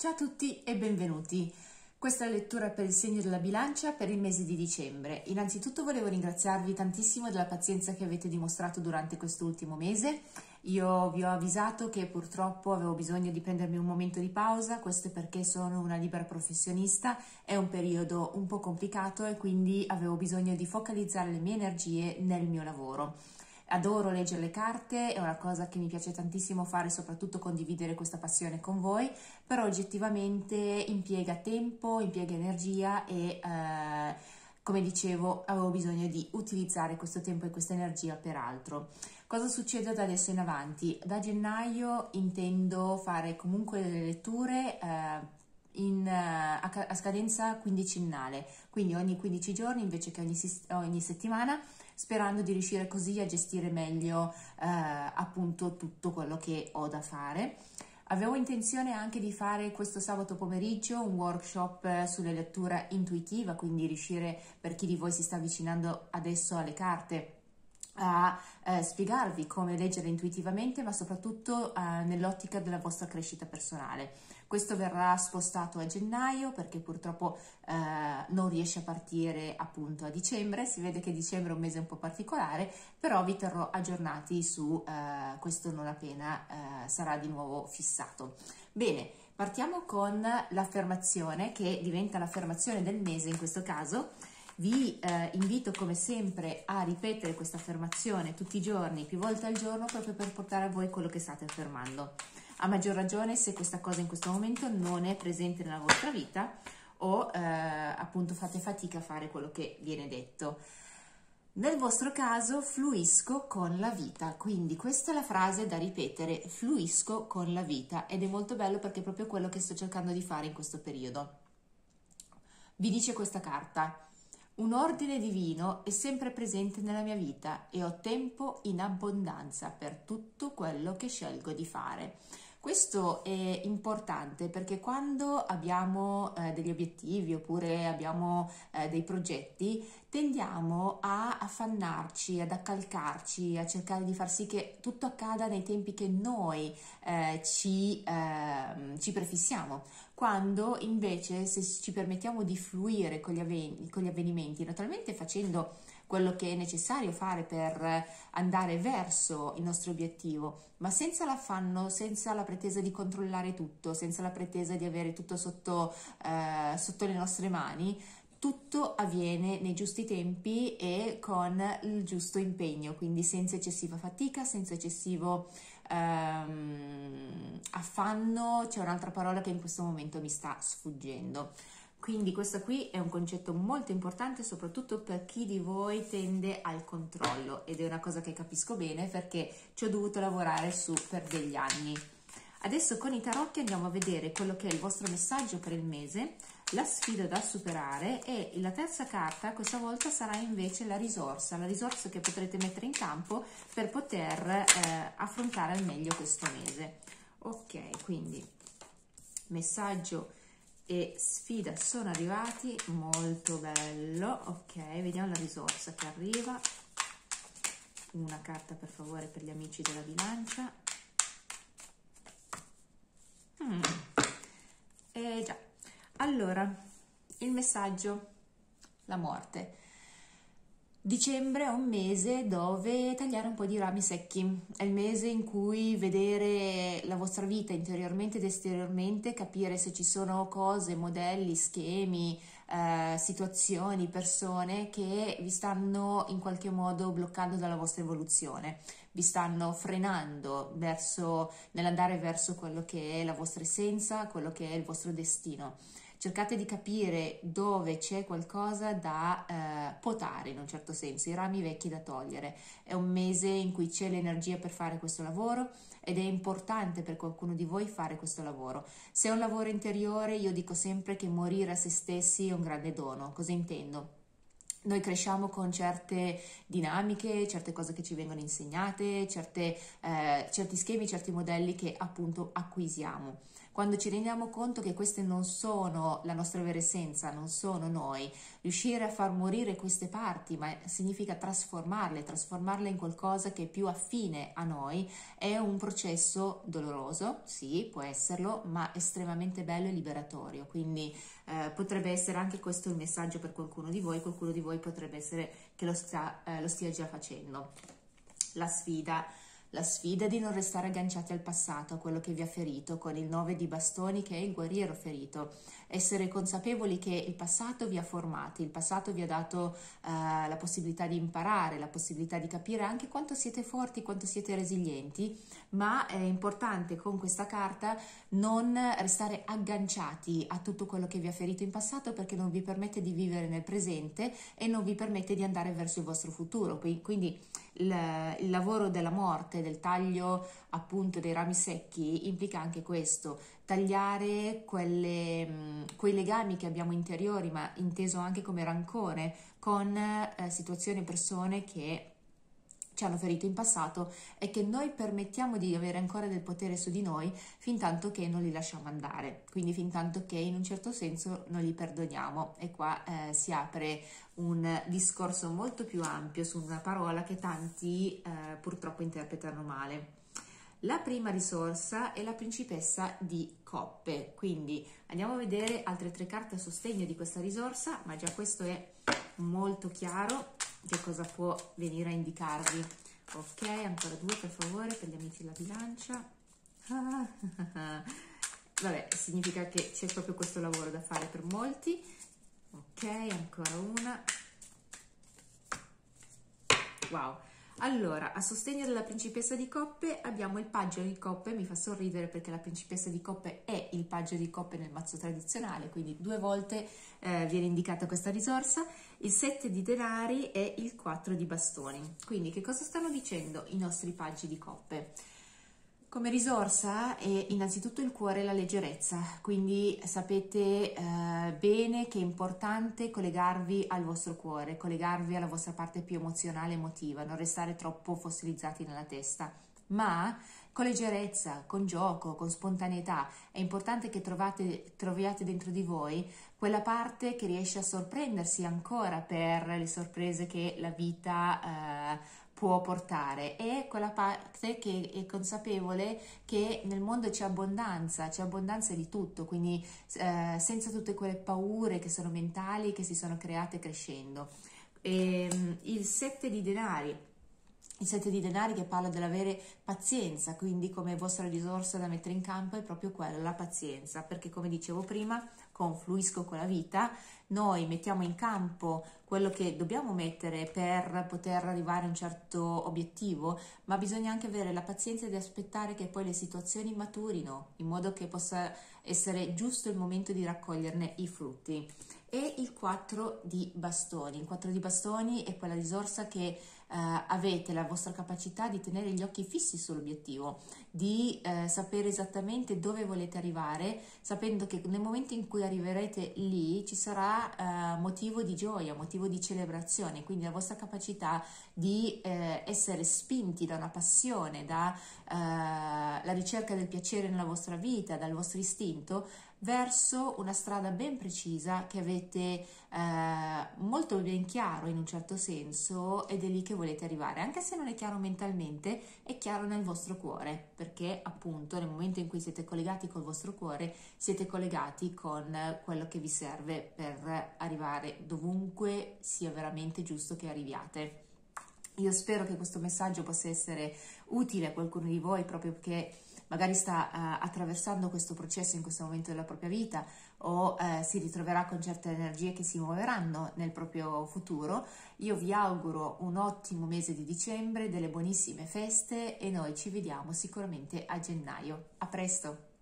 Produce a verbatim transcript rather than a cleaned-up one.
Ciao a tutti e benvenuti. Questa è la lettura per il segno della bilancia per il mese di dicembre. Innanzitutto volevo ringraziarvi tantissimo della pazienza che avete dimostrato durante quest'ultimo mese. Io vi ho avvisato che purtroppo avevo bisogno di prendermi un momento di pausa, questo è perché sono una libera professionista, è un periodo un po' complicato e quindi avevo bisogno di focalizzare le mie energie nel mio lavoro. Adoro leggere le carte, è una cosa che mi piace tantissimo fare, soprattutto condividere questa passione con voi, però oggettivamente impiega tempo, impiega energia e eh, come dicevo avevo bisogno di utilizzare questo tempo e questa energia per altro. Cosa succede da adesso in avanti? Da gennaio intendo fare comunque delle letture eh, In, uh, a, a scadenza quindicinale, quindi ogni quindici giorni invece che ogni, ogni settimana, sperando di riuscire così a gestire meglio uh, appunto tutto quello che ho da fare. Avevo intenzione anche di fare questo sabato pomeriggio un workshop sulla lettura intuitiva, quindi riuscire, per chi di voi si sta avvicinando adesso alle carte, a eh, spiegarvi come leggere intuitivamente, ma soprattutto eh, nell'ottica della vostra crescita personale. Questo verrà spostato a gennaio perché purtroppo eh, non riesce a partire appunto a dicembre. Si vede che dicembre è un mese un po' particolare, però vi terrò aggiornati su eh, questo non appena eh, sarà di nuovo fissato. Bene, partiamo con l'affermazione che diventa l'affermazione del mese in questo caso. Vi eh, invito come sempre a ripetere questa affermazione tutti i giorni, più volte al giorno, proprio per portare a voi quello che state affermando. A maggior ragione se questa cosa in questo momento non è presente nella vostra vita o eh, appunto fate fatica a fare quello che viene detto. Nel vostro caso fluisco con la vita, quindi questa è la frase da ripetere, fluisco con la vita, ed è molto bello perché è proprio quello che sto cercando di fare in questo periodo. Vi dice questa carta: un ordine divino è sempre presente nella mia vita e ho tempo in abbondanza per tutto quello che scelgo di fare. Questo è importante perché quando abbiamo eh, degli obiettivi oppure abbiamo eh, dei progetti, tendiamo a affannarci, ad accalcarci, a cercare di far sì che tutto accada nei tempi che noi eh, ci, eh, ci prefissiamo. Quando invece, se ci permettiamo di fluire con gli, avven- con gli avvenimenti, naturalmente facendo quello che è necessario fare per andare verso il nostro obiettivo, ma senza l'affanno, senza la pretesa di controllare tutto, senza la pretesa di avere tutto sotto, eh, sotto le nostre mani, tutto avviene nei giusti tempi e con il giusto impegno, quindi senza eccessiva fatica, senza eccessivo ehm, affanno. C'è un'altra parola che in questo momento mi sta sfuggendo. Quindi questo qui è un concetto molto importante, soprattutto per chi di voi tende al controllo, ed è una cosa che capisco bene perché ci ho dovuto lavorare su per degli anni. Adesso con i tarocchi andiamo a vedere quello che è il vostro messaggio per il mese, la sfida da superare, e la terza carta questa volta sarà invece la risorsa, la risorsa che potrete mettere in campo per poter eh, affrontare al meglio questo mese. Ok, quindi messaggio e sfida sono arrivati, molto bello. Ok, vediamo la risorsa che arriva. Una carta per favore per gli amici della bilancia. Mm. Eh già, allora il messaggio, la morte. Dicembre è un mese dove tagliare un po' di rami secchi, è il mese in cui vedere la vostra vita interiormente ed esteriormente, capire se ci sono cose, modelli, schemi, eh, situazioni, persone che vi stanno in qualche modo bloccando dalla vostra evoluzione, vi stanno frenando verso, nell'andare verso quello che è la vostra essenza, quello che è il vostro destino. Cercate di capire dove c'è qualcosa da eh, potare, in un certo senso, i rami vecchi da togliere. È un mese in cui c'è l'energia per fare questo lavoro ed è importante per qualcuno di voi fare questo lavoro. Se è un lavoro interiore, io dico sempre che morire a se stessi è un grande dono. Cosa intendo? Noi cresciamo con certe dinamiche, certe cose che ci vengono insegnate, certe, eh, certi schemi, certi modelli che appunto acquisiamo. Quando ci rendiamo conto che queste non sono la nostra vera essenza, non sono noi, riuscire a far morire queste parti, ma significa trasformarle, trasformarle in qualcosa che è più affine a noi, è un processo doloroso, sì, può esserlo, ma estremamente bello e liberatorio. Quindi eh, potrebbe essere anche questo il messaggio per qualcuno di voi, qualcuno di voi potrebbe essere che lo, sta, eh, lo stia già facendo. La sfida. La sfida di non restare agganciati al passato, a quello che vi ha ferito, con il nove di bastoni che è il guerriero ferito. Essere consapevoli che il passato vi ha formati, il passato vi ha dato uh, la possibilità di imparare, la possibilità di capire anche quanto siete forti, quanto siete resilienti, ma è importante con questa carta non restare agganciati a tutto quello che vi ha ferito in passato, perché non vi permette di vivere nel presente e non vi permette di andare verso il vostro futuro. Quindi il, il lavoro della morte, del taglio appunto dei rami secchi, implica anche questo: tagliare quelle, quei legami che abbiamo interiori, ma inteso anche come rancore, con eh, situazioni e persone che ci hanno ferito in passato e che noi permettiamo di avere ancora del potere su di noi fin tanto che non li lasciamo andare, quindi fin tanto che in un certo senso non li perdoniamo. E qua eh, si apre un discorso molto più ampio su una parola che tanti eh, purtroppo interpretano male. La prima risorsa è la principessa di coppe, quindi andiamo a vedere altre tre carte a sostegno di questa risorsa, ma già questo è molto chiaro che cosa può venire a indicarvi. Ok, ancora due per favore per gli amici della bilancia. Vabbè, significa che c'è proprio questo lavoro da fare per molti. Ok, ancora una. Wow. Allora, a sostegno della principessa di coppe abbiamo il paggio di coppe. Mi fa sorridere perché la principessa di coppe è il paggio di coppe nel mazzo tradizionale, quindi due volte eh, viene indicata questa risorsa. Il sette di denari e il quattro di bastoni. Quindi che cosa stanno dicendo i nostri paggi di coppe? Come risorsa è innanzitutto il cuore e la leggerezza, quindi sapete eh, bene che è importante collegarvi al vostro cuore, collegarvi alla vostra parte più emozionale e emotiva, non restare troppo fossilizzati nella testa, ma con leggerezza, con gioco, con spontaneità. È importante che trovate, troviate dentro di voi quella parte che riesce a sorprendersi ancora per le sorprese che la vita eh, può portare, e quella parte che è consapevole che nel mondo c'è abbondanza, c'è abbondanza di tutto, quindi eh, senza tutte quelle paure che sono mentali, che si sono create crescendo. E, il sette di denari. Il sette di denari che parla dell'avere pazienza, quindi come vostra risorsa da mettere in campo è proprio quella, la pazienza, perché come dicevo prima, confluisco con la vita, noi mettiamo in campo quello che dobbiamo mettere per poter arrivare a un certo obiettivo, ma bisogna anche avere la pazienza di aspettare che poi le situazioni maturino, in modo che possa essere giusto il momento di raccoglierne i frutti. E il quattro di bastoni. Il quattro di bastoni è quella risorsa che Uh, avete la vostra capacità di tenere gli occhi fissi sull'obiettivo, di uh, sapere esattamente dove volete arrivare, sapendo che nel momento in cui arriverete lì ci sarà uh, motivo di gioia, motivo di celebrazione, quindi la vostra capacità di uh, essere spinti da una passione, da uh, la ricerca del piacere nella vostra vita, dal vostro istinto, verso una strada ben precisa che avete eh, molto ben chiaro in un certo senso, ed è lì che volete arrivare. Anche se non è chiaro mentalmente, è chiaro nel vostro cuore, perché appunto nel momento in cui siete collegati col vostro cuore siete collegati con quello che vi serve per arrivare dovunque sia veramente giusto che arriviate. Io spero che questo messaggio possa essere utile a qualcuno di voi, proprio perché magari sta uh, attraversando questo processo in questo momento della propria vita, o uh, si ritroverà con certe energie che si muoveranno nel proprio futuro. Io vi auguro un ottimo mese di dicembre, delle buonissime feste, e noi ci vediamo sicuramente a gennaio. A presto!